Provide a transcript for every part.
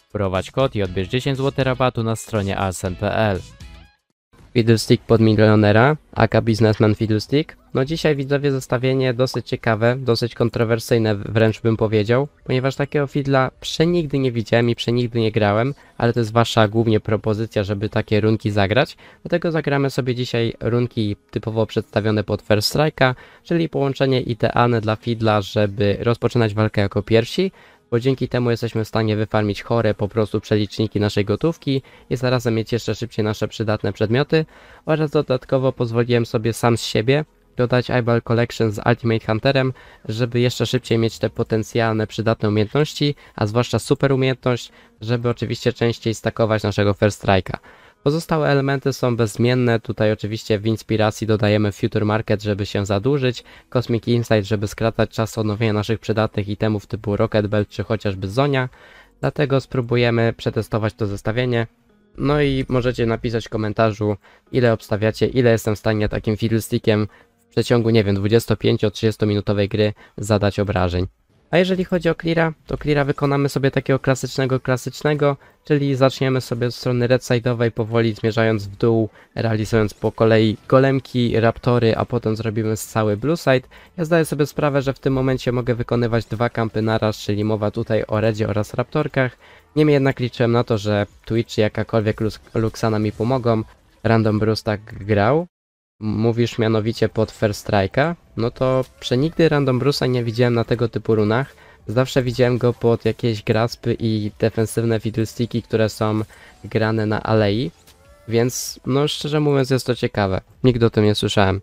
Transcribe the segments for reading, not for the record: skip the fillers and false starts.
Wprowadź kod i odbierz 10 zł rabatu na stronie asn.pl. Fiddlestick pod milionera, aka Businessman Fiddlestick. No dzisiaj widzowie zestawienie dosyć ciekawe, dosyć kontrowersyjne wręcz bym powiedział, ponieważ takiego fiddla przenigdy nie widziałem i przenigdy nie grałem, ale to jest wasza głównie propozycja, żeby takie runki zagrać. Dlatego zagramy sobie dzisiaj runki typowo przedstawione pod First Strike'a, czyli połączenie idealne dla fiddla, żeby rozpoczynać walkę jako pierwsi, bo dzięki temu jesteśmy w stanie wyfarmić chore po prostu przeliczniki naszej gotówki i zarazem mieć jeszcze szybciej nasze przydatne przedmioty, oraz dodatkowo pozwoliłem sobie sam z siebie dodać Eyeball Collection z Ultimate Hunterem, żeby jeszcze szybciej mieć te potencjalne przydatne umiejętności, a zwłaszcza super umiejętność, żeby oczywiście częściej stakować naszego First Strike'a. Pozostałe elementy są bezmienne, tutaj oczywiście w inspiracji dodajemy Future Market, żeby się zadłużyć, Cosmic Insight, żeby skracać czas odnowienia naszych przydatnych itemów typu Rocket Belt czy chociażby Zonia, dlatego spróbujemy przetestować to zestawienie. No i możecie napisać w komentarzu, ile obstawiacie, ile jestem w stanie takim fiddlestickiem w przeciągu, nie wiem, 25-30 minutowej gry zadać obrażeń. A jeżeli chodzi o cleara, to cleara wykonamy sobie takiego klasycznego, czyli zaczniemy sobie od strony red side'owej, powoli zmierzając w dół, realizując po kolei golemki, raptory, a potem zrobimy cały blue side. Ja zdaję sobie sprawę, że w tym momencie mogę wykonywać dwa kampy naraz, czyli mowa tutaj o redzie oraz raptorkach. Niemniej jednak liczyłem na to, że Twitch czy jakakolwiek Luxana mi pomogą. Random Bruce tak grał. Mówisz mianowicie pod First Strike'a, no to przenigdy Random Bruce'a nie widziałem na tego typu runach. Zawsze widziałem go pod jakieś graspy i defensywne fiddlesticki, które są grane na alei. Więc no szczerze mówiąc jest to ciekawe. Nigdy o tym nie słyszałem.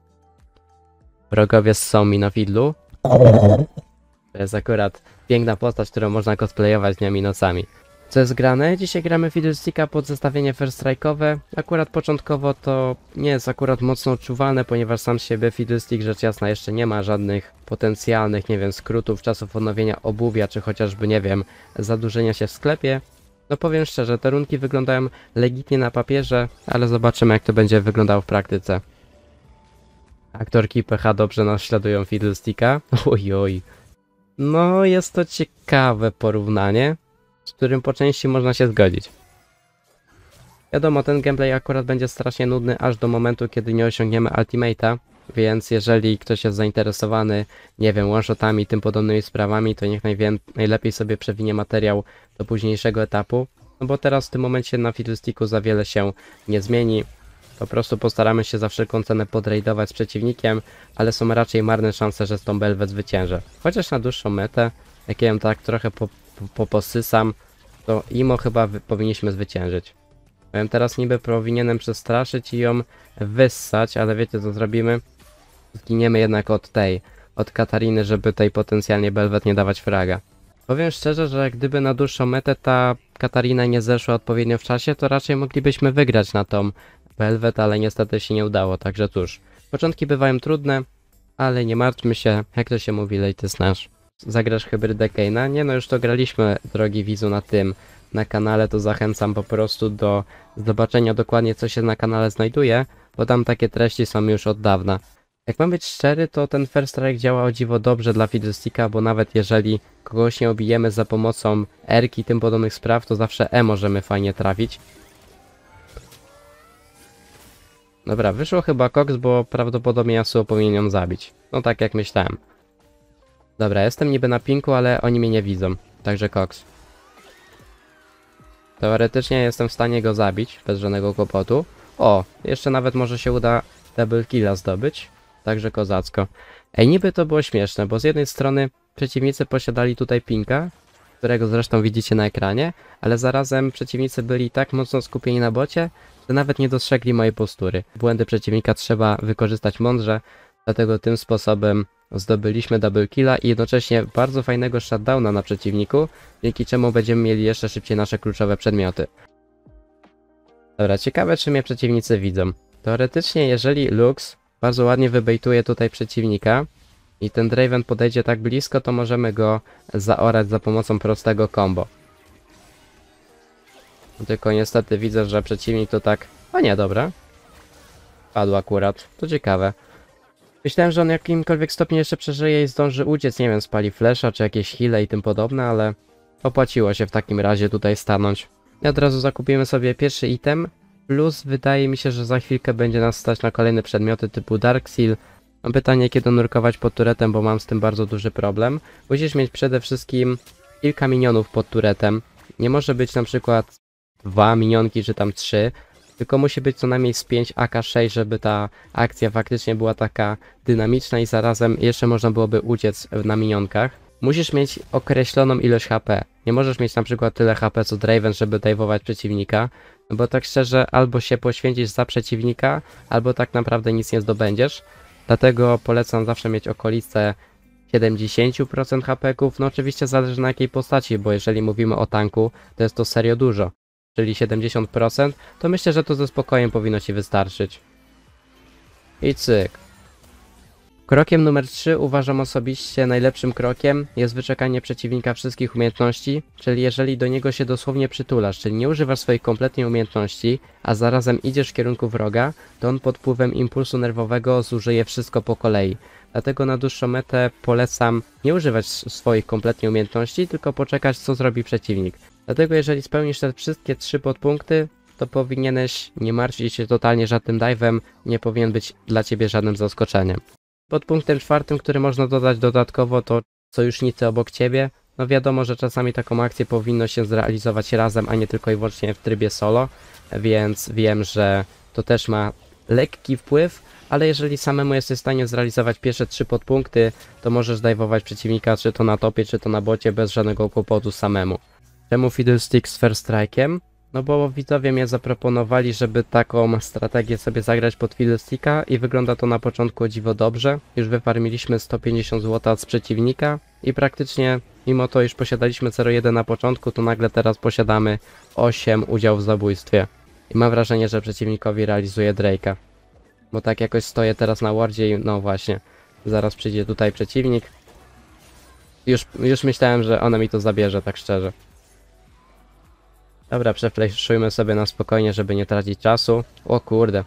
Wrogowie ssą mi na fiddlu. To jest akurat piękna postać, którą można cosplayować dniami i nocami. Co jest grane? Dzisiaj gramy Fiddlesticka pod zestawienie First Strike'owe. Akurat początkowo to nie jest akurat mocno odczuwalne, ponieważ sam z siebie Fiddlestick rzecz jasna jeszcze nie ma żadnych potencjalnych, nie wiem, skrótów, czasów odnowienia obuwia, czy chociażby, nie wiem, zadłużenia się w sklepie. No powiem szczerze, te runki wyglądają legitnie na papierze, ale zobaczymy jak to będzie wyglądało w praktyce. Aktorki PH dobrze naśladują Fiddlesticka. Ojoj. No jest to ciekawe porównanie, z którym po części można się zgodzić. Wiadomo, ten gameplay akurat będzie strasznie nudny aż do momentu, kiedy nie osiągniemy Ultimate'a, więc jeżeli ktoś jest zainteresowany, nie wiem, one-shotami i tym podobnymi sprawami, to niech najlepiej sobie przewinie materiał do późniejszego etapu, no bo teraz w tym momencie na Fiddlesticku za wiele się nie zmieni. Po prostu postaramy się za wszelką cenę podraidować z przeciwnikiem, ale są raczej marne szanse, że z tą Belwę zwyciężę. Chociaż na dłuższą metę, jak ja ją tak trochę posysam, to Imo chyba powinniśmy zwyciężyć. Powiem, teraz niby powinienem przestraszyć i ją wyssać, ale wiecie co zrobimy? Zginiemy jednak od Katariny, żeby tej potencjalnie Belwet nie dawać fraga. Powiem szczerze, że gdyby na dłuższą metę ta Katarina nie zeszła odpowiednio w czasie, to raczej moglibyśmy wygrać na tą Belwet, ale niestety się nie udało, także cóż. Początki bywają trudne, ale nie martwmy się, jak to się mówi, late is nasz. Zagrasz hybrydę Kane'a? Nie no, już to graliśmy, drogi widzu, na kanale, to zachęcam po prostu do zobaczenia dokładnie, co się na kanale znajduje, bo tam takie treści są już od dawna. Jak mam być szczery, to ten First Strike działa o dziwo dobrze dla Fiddlesticka, bo nawet jeżeli kogoś nie obijemy za pomocą R-ki i tym podobnych spraw, to zawsze E możemy fajnie trafić. Dobra, wyszło chyba Cox, bo prawdopodobnie Yasuo powinien ją zabić. No tak jak myślałem. Dobra, jestem niby na pinku, ale oni mnie nie widzą. Także Cox. Teoretycznie jestem w stanie go zabić, bez żadnego kłopotu. O, jeszcze nawet może się uda double killa zdobyć. Także kozacko. Ej, niby to było śmieszne, bo z jednej strony przeciwnicy posiadali tutaj pinka, którego zresztą widzicie na ekranie, ale zarazem przeciwnicy byli tak mocno skupieni na bocie, że nawet nie dostrzegli mojej postury. Błędy przeciwnika trzeba wykorzystać mądrze, dlatego tym sposobem zdobyliśmy double killa i jednocześnie bardzo fajnego shutdowna na przeciwniku, dzięki czemu będziemy mieli jeszcze szybciej nasze kluczowe przedmioty. Dobra, ciekawe czy mnie przeciwnicy widzą. Teoretycznie jeżeli Lux bardzo ładnie wybejtuje tutaj przeciwnika i ten Draven podejdzie tak blisko, to możemy go zaorać za pomocą prostego combo. Tylko niestety widzę, że przeciwnik to tak... O nie, dobra. Padł akurat, to ciekawe. Myślałem, że on jakimkolwiek stopniu jeszcze przeżyje i zdąży uciec, nie wiem, spali flasha czy jakieś heale i tym podobne, ale opłaciło się w takim razie tutaj stanąć. I od razu zakupimy sobie pierwszy item, plus wydaje mi się, że za chwilkę będzie nas stać na kolejne przedmioty typu Dark Seal. Mam pytanie, kiedy nurkować pod turetem, bo mam z tym bardzo duży problem. Musisz mieć przede wszystkim kilka minionów pod turetem. Nie może być na przykład 2 minionki, czy tam 3, tylko musi być co najmniej z 5 AK-6, żeby ta akcja faktycznie była taka dynamiczna i zarazem jeszcze można byłoby uciec na minionkach. Musisz mieć określoną ilość HP. Nie możesz mieć na przykład tyle HP co Draven, żeby dajwować przeciwnika, no bo tak szczerze albo się poświęcisz za przeciwnika, albo tak naprawdę nic nie zdobędziesz. Dlatego polecam zawsze mieć okolice 70% HP-ków, no oczywiście zależy na jakiej postaci, bo jeżeli mówimy o tanku, to jest to serio dużo. Czyli 70%, to myślę, że to ze spokojem powinno Ci wystarczyć. I cyk. Krokiem numer 3 uważam osobiście najlepszym krokiem jest wyczekanie przeciwnika wszystkich umiejętności, czyli jeżeli do niego się dosłownie przytulasz, czyli nie używasz swoich kompletnie umiejętności, a zarazem idziesz w kierunku wroga, to on pod wpływem impulsu nerwowego zużyje wszystko po kolei. Dlatego na dłuższą metę polecam nie używać swoich kompletnie umiejętności, tylko poczekać co zrobi przeciwnik. Dlatego jeżeli spełnisz te wszystkie 3 podpunkty, to powinieneś nie martwić się totalnie żadnym dive'em, nie powinien być dla Ciebie żadnym zaskoczeniem. Pod punktem 4, który można dodać dodatkowo, to sojusznicy obok Ciebie. No wiadomo, że czasami taką akcję powinno się zrealizować razem, a nie tylko i wyłącznie w trybie solo, więc wiem, że to też ma lekki wpływ, ale jeżeli samemu jesteś w stanie zrealizować pierwsze 3 podpunkty, to możesz dajwować przeciwnika czy to na topie, czy to na bocie bez żadnego kłopotu samemu. Czemu Fiddlestick z First Strike'iem? No bo widzowie mnie zaproponowali, żeby taką strategię sobie zagrać pod Fiddlesticka i wygląda to na początku o dziwo dobrze. Już wyfarmiliśmy 150 zł z przeciwnika i praktycznie mimo to, iż posiadaliśmy 0,1 na początku, to nagle teraz posiadamy 8 udziałów w zabójstwie. I mam wrażenie, że przeciwnikowi realizuje Drake'a. Bo tak jakoś stoję teraz na wardzie i no właśnie, zaraz przyjdzie tutaj przeciwnik. Już myślałem, że ona mi to zabierze, tak szczerze. Dobra, przefleszujmy sobie na spokojnie, żeby nie tracić czasu. O kurde.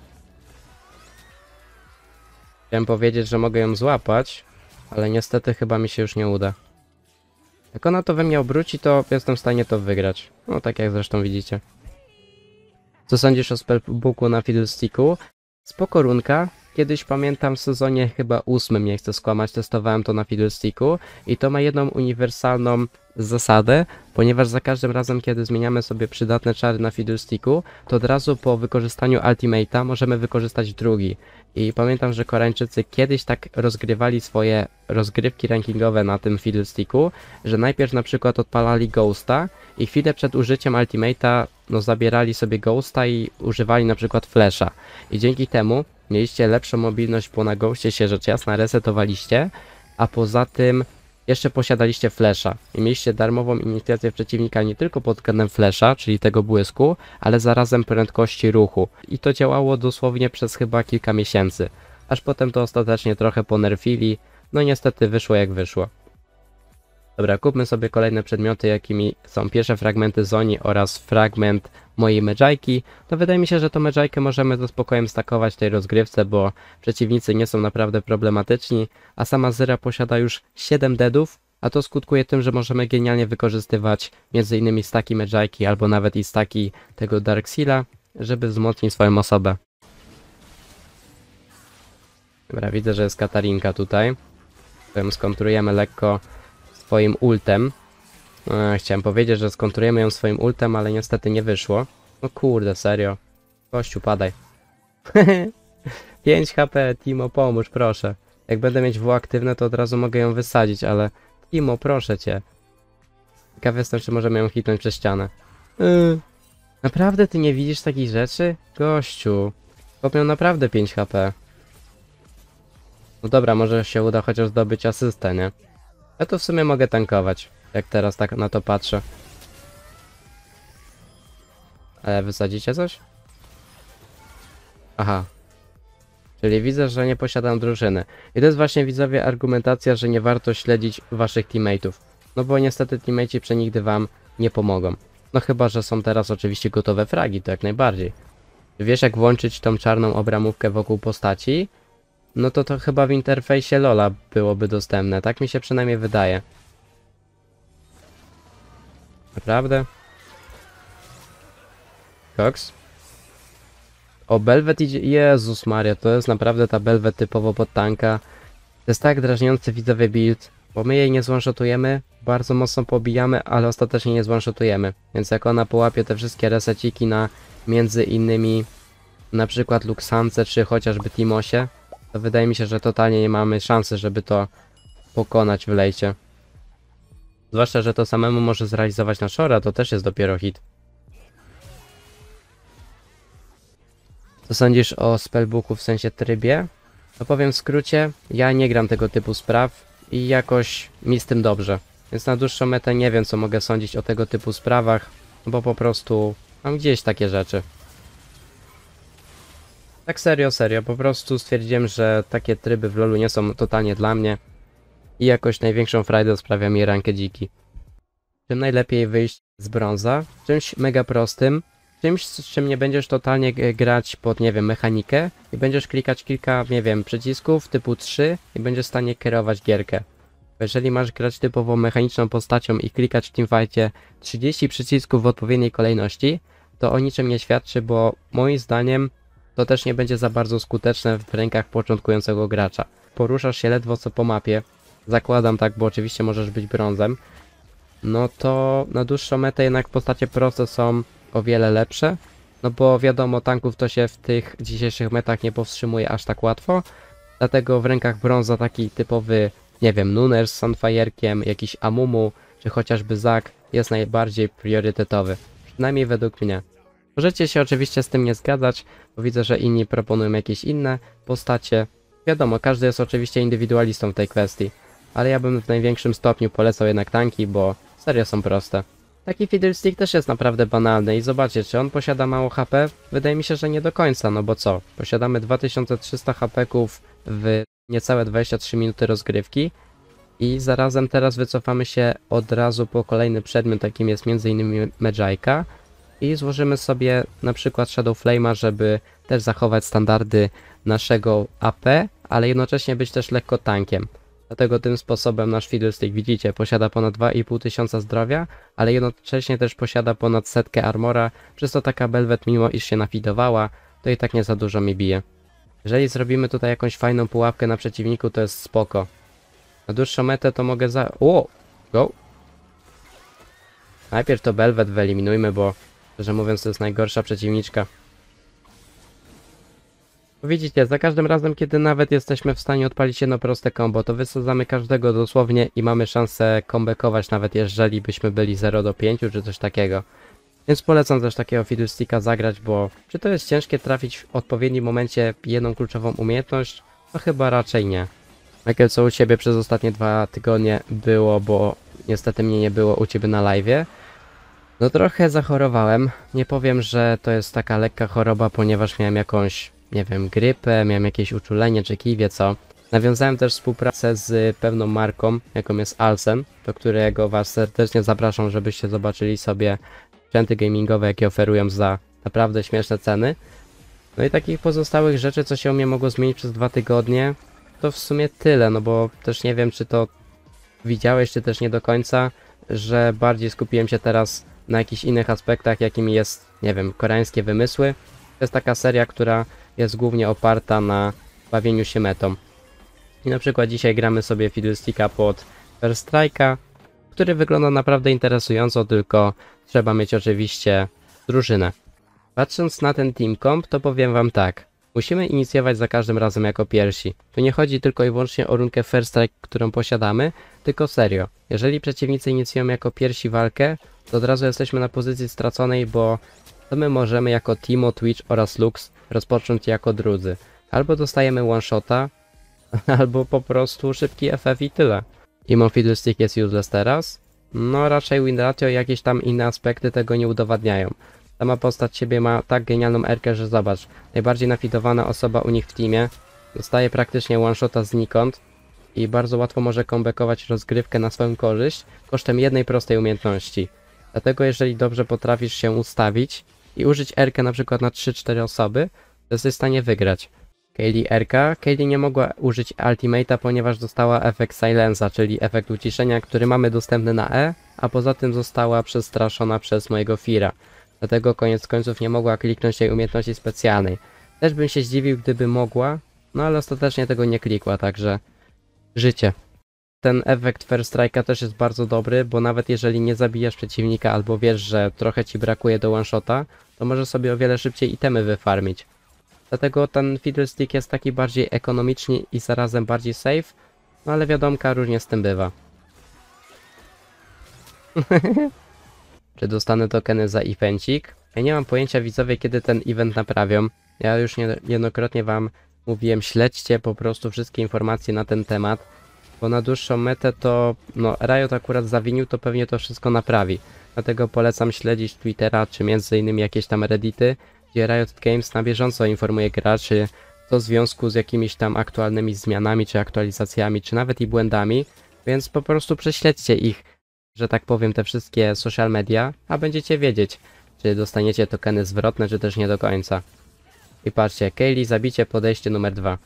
Chciałem powiedzieć, że mogę ją złapać, ale niestety chyba mi się już nie uda. Jak ona to we mnie obróci, to jestem w stanie to wygrać. No tak jak zresztą widzicie. Co sądzisz o spellbooku na Fiddlesticku? Spoko runka. Kiedyś pamiętam w sezonie chyba 8, nie chcę skłamać, testowałem to na Fiddlesticku i to ma jedną uniwersalną zasadę, ponieważ za każdym razem, kiedy zmieniamy sobie przydatne czary na Fiddlesticku, to od razu po wykorzystaniu Ultimate'a możemy wykorzystać drugi. I pamiętam, że Koreańczycy kiedyś tak rozgrywali swoje rozgrywki rankingowe na tym Fiddlesticku, że najpierw na przykład odpalali Ghosta i chwilę przed użyciem Ultimate'a no zabierali sobie Ghosta i używali na przykład Flasha. I dzięki temu mieliście lepszą mobilność, bo na Ghostie się rzecz jasna resetowaliście, a poza tym jeszcze posiadaliście Flasha i mieliście darmową inicjację przeciwnika nie tylko pod względem Flasha, czyli tego błysku, ale zarazem prędkości ruchu. I to działało dosłownie przez chyba kilka miesięcy, aż potem to ostatecznie trochę ponerfili, no niestety wyszło jak wyszło. Dobra, kupmy sobie kolejne przedmioty, jakimi są pierwsze fragmenty Zoni oraz fragment mojej Medjayki. To wydaje mi się, że tą Medjaykę możemy ze spokojem stakować w tej rozgrywce, bo przeciwnicy nie są naprawdę problematyczni, a sama Zyra posiada już 7 deadów, a to skutkuje tym, że możemy genialnie wykorzystywać m.in. staki Medjayki albo nawet i staki tego Dark Seala, żeby wzmocnić swoją osobę. Dobra, widzę, że jest Katarinka tutaj. Skontrujemy lekko swoim ultem. Chciałem powiedzieć, że skontrujemy ją swoim ultem, ale niestety nie wyszło. No kurde, serio. Kościu, padaj. 5 HP, Timo, pomóż, proszę. Jak będę mieć W aktywne, to od razu mogę ją wysadzić, ale... Timo, proszę cię. Ciekaw jestem, czy możemy ją hitnąć przez ścianę. Naprawdę ty nie widzisz takich rzeczy? Gościu. Chłop miał naprawdę 5 HP. No dobra, może się uda chociaż zdobyć asystę, nie? Ja to w sumie mogę tankować, jak teraz tak na to patrzę. Ale wysadzicie coś? Aha. Czyli widzę, że nie posiadam drużyny. I to jest właśnie, widzowie, argumentacja, że nie warto śledzić waszych teammateów. No bo niestety teammateci przenigdy wam nie pomogą. No chyba, że są teraz oczywiście gotowe fragi, to jak najbardziej. Wiesz, jak włączyć tą czarną obramówkę wokół postaci? No to chyba w interfejsie LoL'a byłoby dostępne, tak mi się przynajmniej wydaje. Naprawdę? Cox? O, Belvet idzie... Jezus Maria, to jest naprawdę ta Belvet typowo pod tanka. To jest tak drażniący widzowy build, bo my jej nie zone-shotujemy, bardzo mocno pobijamy, ale ostatecznie nie zone-shotujemy. Więc jak ona połapie te wszystkie reseciki na między innymi na przykład Luxance czy chociażby Timosie, to wydaje mi się, że totalnie nie mamy szansy, żeby to pokonać w lejcie. Zwłaszcza, że to samemu może zrealizować na Shora, to też jest dopiero hit. Co sądzisz o spellbooku w sensie trybie? No powiem w skrócie, ja nie gram tego typu spraw i jakoś mi z tym dobrze. Więc na dłuższą metę nie wiem, co mogę sądzić o tego typu sprawach, bo po prostu mam gdzieś takie rzeczy. Tak serio, po prostu stwierdziłem, że takie tryby w LoLu nie są totalnie dla mnie i jakoś największą frajdę sprawia mi rankedziki. Czym najlepiej wyjść z brąza? Czymś mega prostym, czymś, z czym nie będziesz totalnie grać pod, nie wiem, mechanikę i będziesz klikać kilka, nie wiem, przycisków typu 3 i będziesz w stanie kierować gierkę. Bo jeżeli masz grać typowo mechaniczną postacią i klikać w teamfightie 30 przycisków w odpowiedniej kolejności, to o niczym nie świadczy, bo moim zdaniem to też nie będzie za bardzo skuteczne w rękach początkującego gracza. Poruszasz się ledwo co po mapie, zakładam tak, bo oczywiście możesz być brązem, no to na dłuższą metę jednak postacie proste są o wiele lepsze, no bo wiadomo, tanków to się w tych dzisiejszych metach nie powstrzymuje aż tak łatwo, dlatego w rękach brąza taki typowy, nie wiem, Nuner z Sunfire'kiem, jakiś Amumu, czy chociażby Zac jest najbardziej priorytetowy, przynajmniej według mnie. Możecie się oczywiście z tym nie zgadzać, bo widzę, że inni proponują jakieś inne postacie. Wiadomo, każdy jest oczywiście indywidualistą w tej kwestii, ale ja bym w największym stopniu polecał jednak tanki, bo serio są proste. Taki Fiddlestick też jest naprawdę banalny i zobaczcie, czy on posiada mało HP? Wydaje mi się, że nie do końca, no bo co? Posiadamy 2300 HP-ków w niecałe 23 minuty rozgrywki i zarazem teraz wycofamy się od razu po kolejny przedmiot, jakim jest m.in. Medjayka i złożymy sobie na przykład Shadow Flame'a, żeby też zachować standardy naszego AP, ale jednocześnie być też lekko tankiem. Dlatego tym sposobem nasz Fiddlestick, widzicie, posiada ponad 2500 zdrowia, ale jednocześnie też posiada ponad 100 armora, przez to taka Belvet, mimo iż się nafidowała, to i tak nie za dużo mi bije. Jeżeli zrobimy tutaj jakąś fajną pułapkę na przeciwniku, to jest spoko. Na dłuższą metę to mogę O! Go! Najpierw to Belvet wyeliminujmy, bo szczerze mówiąc to jest najgorsza przeciwniczka. Widzicie, za każdym razem, kiedy nawet jesteśmy w stanie odpalić jedno proste combo, to wysadzamy każdego dosłownie i mamy szansę comebackować, nawet jeżeli byśmy byli 0-5 czy coś takiego. Więc polecam też takiego Fiddlesticka zagrać, bo czy to jest ciężkie trafić w odpowiednim momencie jedną kluczową umiejętność? No chyba raczej nie. Michael, co u Ciebie przez ostatnie 2 tygodnie było, bo niestety mnie nie było u Ciebie na live'ie? No trochę zachorowałem. Nie powiem, że to jest taka lekka choroba, ponieważ miałem jakąś, nie wiem, grypę, miałem jakieś uczulenie, czy kij wie co. Nawiązałem też współpracę z pewną marką, jaką jest Alsen, do którego Was serdecznie zapraszam, żebyście zobaczyli sobie sprzęty gamingowe, jakie oferują za naprawdę śmieszne ceny. No i takich pozostałych rzeczy, co się u mnie mogło zmienić przez 2 tygodnie, to w sumie tyle, no bo też nie wiem, czy to widziałeś, czy też nie do końca, że bardziej skupiłem się teraz na jakichś innych aspektach, jakimi jest, nie wiem, koreańskie wymysły. To jest taka seria, która jest głównie oparta na bawieniu się metą. I na przykład dzisiaj gramy sobie Fiddlesticka pod First Strike'a, który wygląda naprawdę interesująco, tylko trzeba mieć oczywiście drużynę. Patrząc na ten team comp, to powiem Wam tak. Musimy inicjować za każdym razem jako pierwsi. Tu nie chodzi tylko i wyłącznie o runkę First Strike, którą posiadamy, tylko serio. Jeżeli przeciwnicy inicjują jako pierwsi walkę, to od razu jesteśmy na pozycji straconej, bo to my możemy jako Timo, Twitch oraz Lux rozpocząć jako drudzy. Albo dostajemy one-shota, albo po prostu szybki FF i tyle. Imo Fiddlestick jest useless teraz? No raczej win ratio i jakieś tam inne aspekty tego nie udowadniają. Sama postać siebie ma tak genialną erkę, że zobacz, najbardziej nafidowana osoba u nich w teamie dostaje praktycznie one-shota znikąd i bardzo łatwo może comebackować rozgrywkę na swoją korzyść kosztem jednej prostej umiejętności. Dlatego jeżeli dobrze potrafisz się ustawić i użyć erkę na przykład na 3-4 osoby, to jesteś w stanie wygrać. Kaylee RK. Kaylee nie mogła użyć Ultimate'a, ponieważ dostała efekt Silence'a, czyli efekt uciszenia, który mamy dostępny na E, a poza tym została przestraszona przez mojego Fira. Dlatego koniec końców nie mogła kliknąć tej umiejętności specjalnej. Też bym się zdziwił, gdyby mogła, no ale ostatecznie tego nie klikła, także życie. Ten efekt First Strike'a też jest bardzo dobry, bo nawet jeżeli nie zabijasz przeciwnika albo wiesz, że trochę ci brakuje do one-shota, to możesz sobie o wiele szybciej itemy wyfarmić. Dlatego ten Fiddlestick jest taki bardziej ekonomiczny i zarazem bardziej safe, no ale wiadomka, różnie z tym bywa. Czy dostanę tokeny za evencik? Ja nie mam pojęcia, widzowie, kiedy ten event naprawią. Ja już niejednokrotnie wam mówiłem, śledźcie po prostu wszystkie informacje na ten temat, bo na dłuższą metę to, no, Riot akurat zawinił, to pewnie to wszystko naprawi. Dlatego polecam śledzić Twittera, czy między innymi jakieś tam Reddity, gdzie Riot Games na bieżąco informuje graczy, co w związku z jakimiś tam aktualnymi zmianami, czy aktualizacjami, czy nawet i błędami, więc po prostu prześledźcie ich, że tak powiem, te wszystkie social media, a będziecie wiedzieć, czy dostaniecie tokeny zwrotne, czy też nie do końca. I patrzcie, Kaylee zabicie podejście numer 2.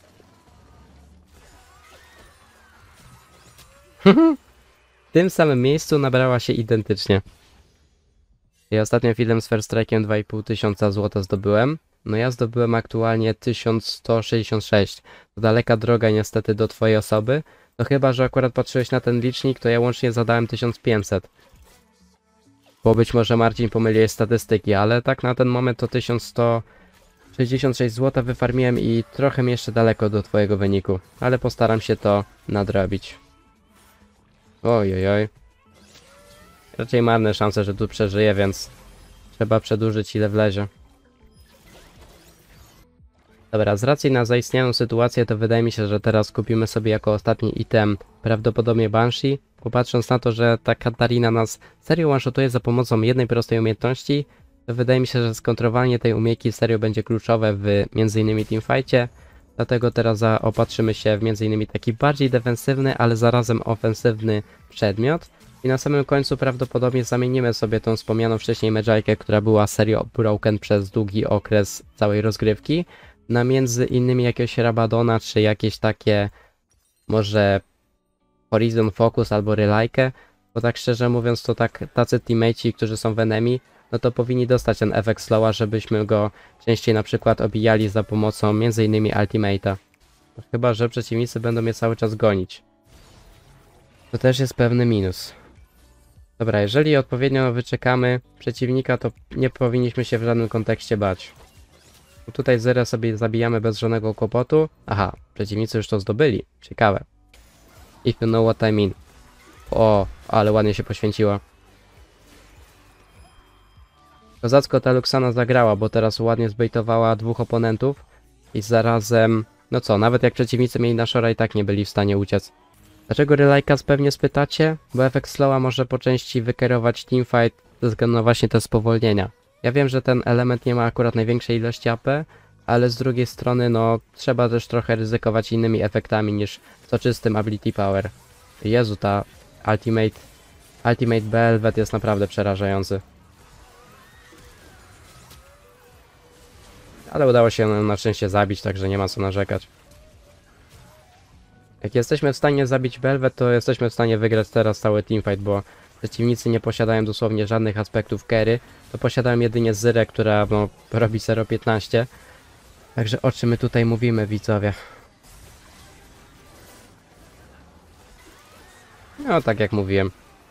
W tym samym miejscu nabrała się identycznie. Ja ostatnio filmem z First Strike'iem 2500 zł zdobyłem. No ja zdobyłem aktualnie 1166. To daleka droga niestety do twojej osoby. No chyba, że akurat patrzyłeś na ten licznik, to ja łącznie zadałem 1500. Bo być może Marcin pomyliłeś statystyki, ale tak na ten moment to 1166 zł wyfarmiłem i trochę mi jeszcze daleko do twojego wyniku. Ale postaram się to nadrobić. Ojojoj. Raczej marne szanse, że tu przeżyję, więc trzeba przedłużyć ile wlezie. Dobra, z racji na zaistniałą sytuację, to wydaje mi się, że teraz kupimy sobie jako ostatni item prawdopodobnie Banshee. Popatrząc na to, że ta Katarina nas serio one-shotuje za pomocą jednej prostej umiejętności, to wydaje mi się, że skontrowanie tej umiejętności serio będzie kluczowe w m.in. teamfightie. Dlatego teraz zaopatrzymy się w m.in. taki bardziej defensywny, ale zarazem ofensywny przedmiot. I na samym końcu prawdopodobnie zamienimy sobie tą wspomnianą wcześniej Medjaykę, która była serio broken przez długi okres całej rozgrywki, na między innymi jakiegoś Rabadona, czy jakieś takie może Horizon Focus albo Relajkę, bo tak szczerze mówiąc to tak tacy teammateci, którzy są w enemy, no to powinni dostać ten efekt slowa, żebyśmy go częściej na przykład obijali za pomocą m.in. Ultimate'a. Chyba że przeciwnicy będą mnie cały czas gonić. To też jest pewny minus. Dobra, jeżeli odpowiednio wyczekamy przeciwnika, to nie powinniśmy się w żadnym kontekście bać. Tutaj zero sobie zabijamy bez żadnego kłopotu. Aha, przeciwnicy już to zdobyli. Ciekawe. If you know what I mean. O, ale ładnie się poświęciła. Kozacko ta Luxana zagrała, bo teraz ładnie zbejtowała dwóch oponentów. I zarazem... No co, nawet jak przeciwnicy mieli Nashora, i tak nie byli w stanie uciec. Dlaczego Relajkas pewnie spytacie? Bo efekt slowa może po części wykierować teamfight ze względu na właśnie te spowolnienia. Ja wiem, że ten element nie ma akurat największej ilości AP, ale z drugiej strony no trzeba też trochę ryzykować innymi efektami niż soczystym ability power. Jezu, ta Ultimate Belvet jest naprawdę przerażający. Ale udało się na szczęście zabić, także nie ma co narzekać. Jak jesteśmy w stanie zabić Belvet, to jesteśmy w stanie wygrać teraz cały teamfight, bo przeciwnicy nie posiadają dosłownie żadnych aspektów carry, to posiadają jedynie Zyrę, która no, robi 0,15. Także o czym my tutaj mówimy, widzowie? No, tak jak mówiłem.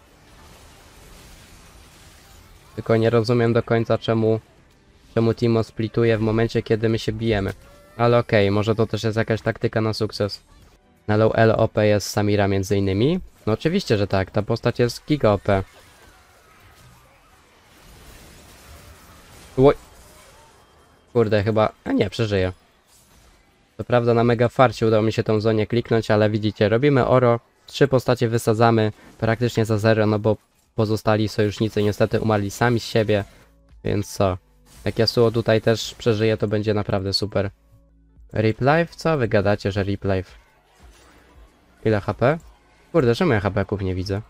Tylko nie rozumiem do końca, czemu Teemo splituje w momencie, kiedy my się bijemy. Ale okej, może to też jest jakaś taktyka na sukces. Na low Elo OP jest Samira między innymi. No oczywiście, że tak, ta postać jest giga OP. Oj. Kurde, chyba... A nie, przeżyję. To prawda, na mega farcie udało mi się tą zonie kliknąć, ale widzicie, robimy oro. 3 postacie wysadzamy praktycznie za 0, no bo pozostali sojusznicy niestety umarli sami z siebie. Więc co? Jak Yasuo tutaj też przeżyje, to będzie naprawdę super. Rip Life? Co wy gadacie, że Rip Life? Ile HP? Kurde, czemu ja HP-ków nie widzę?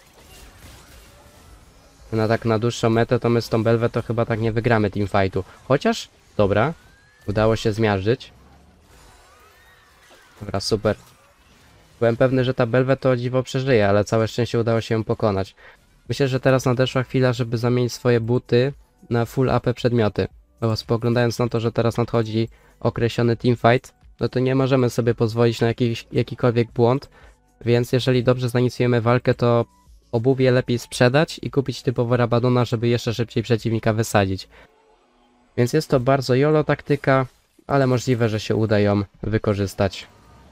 No tak na dłuższą metę to my z tą Belvet to chyba tak nie wygramy teamfightu. Chociaż, dobra, udało się zmiażdżyć. Dobra, super. Byłem pewny, że ta Belwę to o dziwo przeżyje, ale całe szczęście udało się ją pokonać. Myślę, że teraz nadeszła chwila, żeby zamienić swoje buty na full AP przedmioty. Bo spoglądając na to, że teraz nadchodzi określony teamfight, no to nie możemy sobie pozwolić na jakikolwiek błąd, więc jeżeli dobrze zainicjujemy walkę, to obuwie lepiej sprzedać i kupić typowo Rabadona, żeby jeszcze szybciej przeciwnika wysadzić. Więc jest to bardzo YOLO taktyka, ale możliwe, że się uda ją wykorzystać.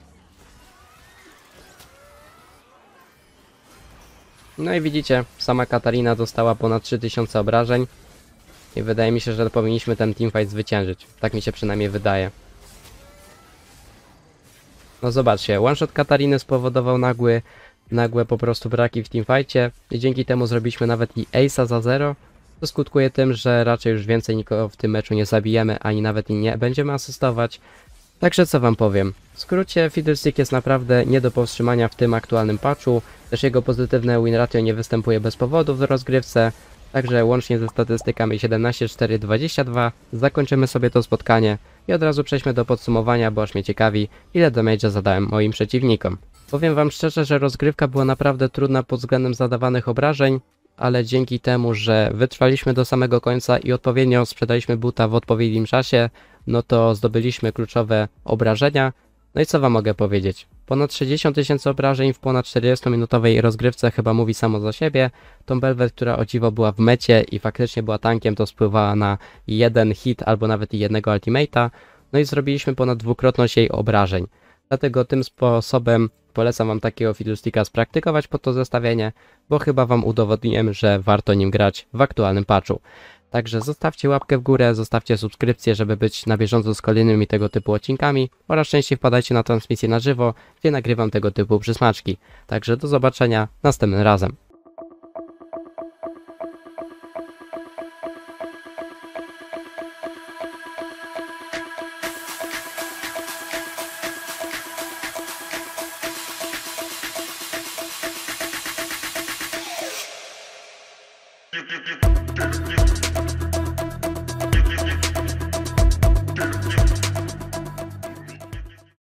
No i widzicie, sama Katarina dostała ponad 3000 obrażeń i wydaje mi się, że powinniśmy ten teamfight zwyciężyć. Tak mi się przynajmniej wydaje. No zobaczcie, one-shot Katariny spowodował nagłe po prostu braki w teamfightie i dzięki temu zrobiliśmy nawet i ace'a za 0. To skutkuje tym, że raczej już więcej nikogo w tym meczu nie zabijemy, ani nawet i nie będziemy asystować. Także co wam powiem, w skrócie Fiddlestick jest naprawdę nie do powstrzymania w tym aktualnym patchu, też jego pozytywne win ratio nie występuje bez powodu w rozgrywce, także łącznie ze statystykami 17-4-22 zakończymy sobie to spotkanie i od razu przejdźmy do podsumowania, bo aż mnie ciekawi, ile damage'a zadałem moim przeciwnikom. Powiem wam szczerze, że rozgrywka była naprawdę trudna pod względem zadawanych obrażeń, ale dzięki temu, że wytrwaliśmy do samego końca i odpowiednio sprzedaliśmy buta w odpowiednim czasie, no to zdobyliśmy kluczowe obrażenia. No i co wam mogę powiedzieć? Ponad 60 000 obrażeń w ponad 40-minutowej rozgrywce chyba mówi samo za siebie. Tą Belwę, która o dziwo była w mecie i faktycznie była tankiem, to spływała na jeden hit albo nawet i jednego ultimate'a. No i zrobiliśmy ponad dwukrotność jej obrażeń. Dlatego tym sposobem polecam wam takiego Fiddlesticka spraktykować pod to zestawienie, bo chyba wam udowodniłem, że warto nim grać w aktualnym patchu. Także zostawcie łapkę w górę, zostawcie subskrypcję, żeby być na bieżąco z kolejnymi tego typu odcinkami oraz częściej wpadajcie na transmisję na żywo, gdzie nagrywam tego typu przysmaczki. Także do zobaczenia następnym razem. You